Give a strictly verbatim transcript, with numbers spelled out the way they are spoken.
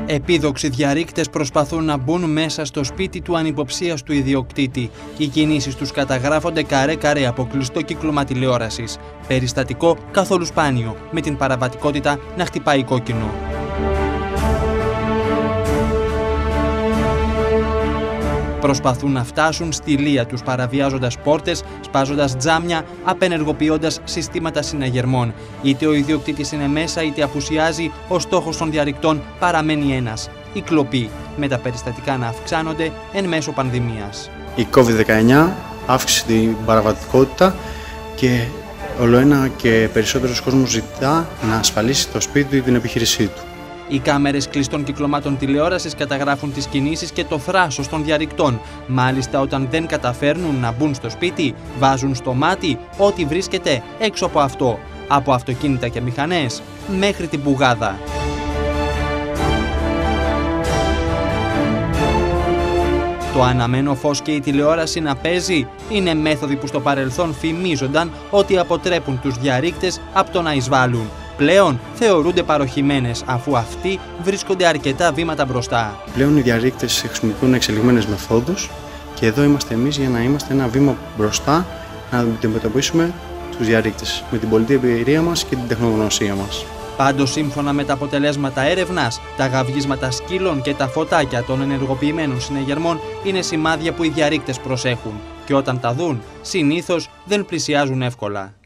Επίδοξοι διαρρήκτες προσπαθούν να μπουν μέσα στο σπίτι του ανυποψίαστου ιδιοκτήτη. Οι κινήσεις τους καταγράφονται καρέ-καρέ από κλειστό κύκλωμα τηλεόρασης. Περιστατικό καθόλου σπάνιο, με την παραβατικότητα να χτυπάει κόκκινο. Προσπαθούν να φτάσουν στη λία τους παραβιάζοντας πόρτες, σπάζοντας τζάμια, απενεργοποιώντας συστήματα συναγερμών. Είτε ο ιδιοκτήτης είναι μέσα είτε απουσιάζει, ο στόχος των διαρρηκτών παραμένει ένας: η κλοπή, με τα περιστατικά να αυξάνονται εν μέσω πανδημίας. Η κόβιντ δεκαεννιά αύξησε την παραβατικότητα και ολοένα και περισσότερος κόσμος ζητά να ασφαλίσει το σπίτι του ή την επιχείρησή του. Οι κάμερες κλειστών κυκλωμάτων τηλεόρασης καταγράφουν τις κινήσεις και το θράσος των διαρρηκτών. Μάλιστα, όταν δεν καταφέρνουν να μπουν στο σπίτι, βάζουν στο μάτι ό,τι βρίσκεται έξω από αυτό. Από αυτοκίνητα και μηχανές μέχρι την πουγάδα. Το αναμένο φως και η τηλεόραση να παίζει είναι μέθοδοι που στο παρελθόν φημίζονταν ότι αποτρέπουν τους διαρρήκτες από το να εισβάλλουν. Πλέον θεωρούνται παροχημένες, αφού αυτοί βρίσκονται αρκετά βήματα μπροστά. Πλέον οι διαρρήκτες χρησιμοποιούν εξελιγμένες μεθόδους και εδώ είμαστε εμείς για να είμαστε ένα βήμα μπροστά, να αντιμετωπίσουμε τους διαρρήκτες με την πολιτική εμπειρία μας και την τεχνογνωσία μας. Πάντως, σύμφωνα με τα αποτελέσματα έρευνας, τα γαυγίσματα σκύλων και τα φωτάκια των ενεργοποιημένων συναγερμών είναι σημάδια που οι διαρρήκτες προσέχουν και όταν τα δουν, συνήθως δεν πλησιάζουν εύκολα.